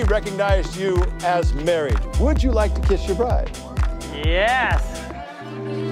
recognized you as married. Would you like to kiss your bride? Yes.